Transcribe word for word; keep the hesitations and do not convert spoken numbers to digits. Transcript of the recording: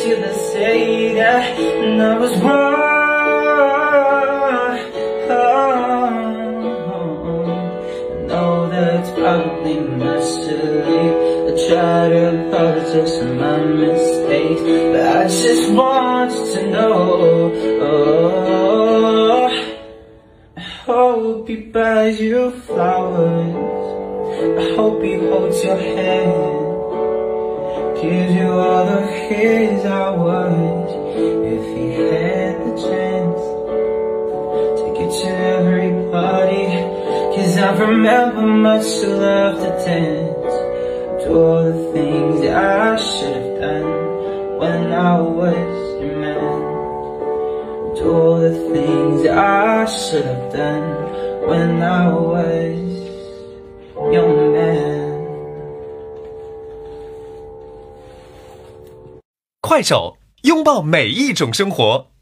till I say that and I was wrong. I know that's probably my silly. I try to apologize for my mistakes, but I just want you to know. Oh, I hope he buys you flowers. I hope he holds your hand, gives you all of his hours. If he had the chance, take you to every party, 'cause I remember much to love to dance. Do all the things that I should have done when I was your man. Do all the things that I should have done when I was your man. 快手，拥抱每一种生活。